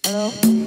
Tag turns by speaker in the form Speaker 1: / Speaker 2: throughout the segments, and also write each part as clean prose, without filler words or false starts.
Speaker 1: Alo.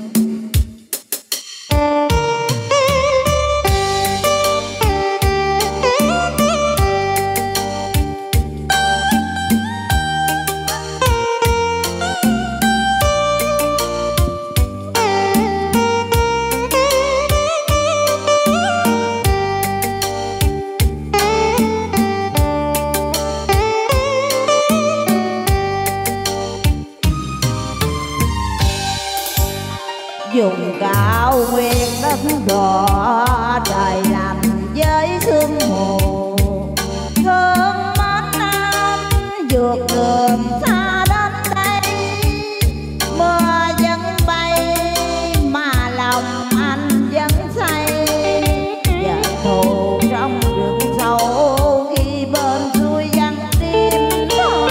Speaker 1: Dùng cao nguyên đất đỏ trời lạnh với sương mù, thương mến anh vượt đường xa đến đây. Mưa vẫn bay mà lòng anh vẫn say, vợ thù trong rừng sâu khi bên xuôi vắng đêm thâu.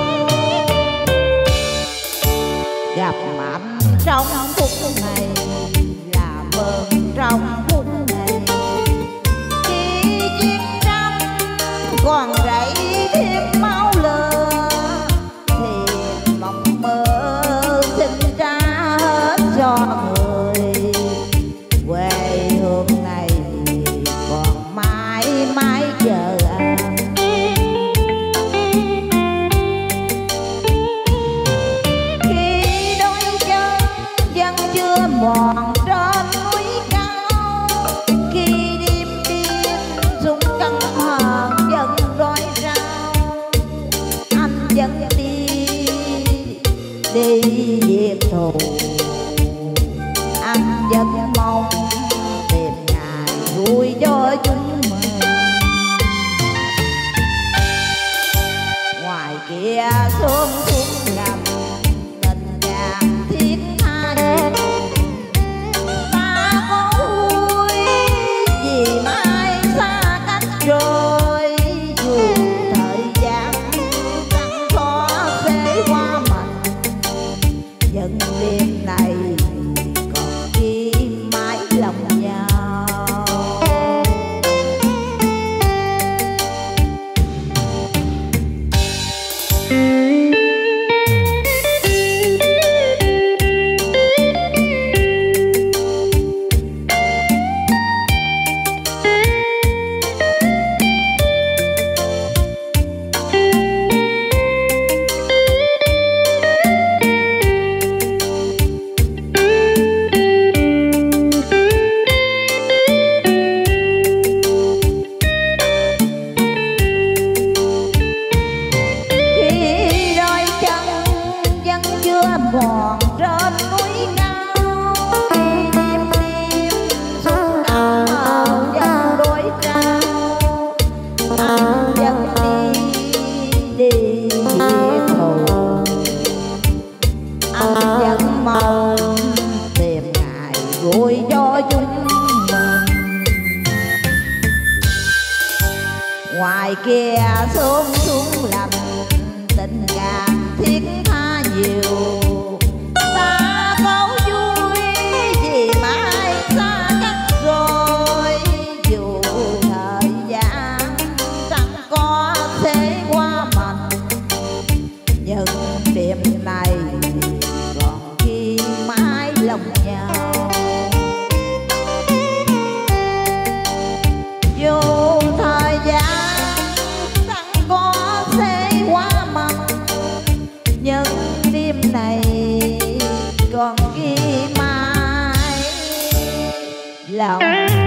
Speaker 1: Gặp anh trong phút này là mừng trong phút này, khi chiến tranh còn rẫy thêm máu lửa thì mộng mơ sinh ra hết cho người. Quê hương này còn mãi mãi chờ anh. Khi đôi chân vẫn chưa mòn trên núi cao, khi đêm đêm súng căng hờn vẫn roi rao, anh vẫn đi diệt thù. Anh vẫn mong tìm ngày vui cho chúng mình. Ngoài kia sớm xuống lầm tình vàng thiết tha nhiều, ta có vui vì mai xa cách rồi. Dù thời gian chẳng có xế qua mình, nhưng đêm này còn ghi mãi lòng nhau. Mòn trên núi cao, khi đêm đêm súng căng vẫn đôi trao, anh vẫn đi diệt thù. Anh vẫn mong tìm ngày vui cho chúng mình. Ngoài kia sớm xuống lành tình càng thiết tha nhiều, ta có vui vì mai xa cách rồi. Dù thời gian chẳng có thế qua mình, nhưng đêm này còn ghi mãi lòng nhau. Dù thời gian chẳng có thế qua mình, nhưng đêm này còn ghi mãi lòng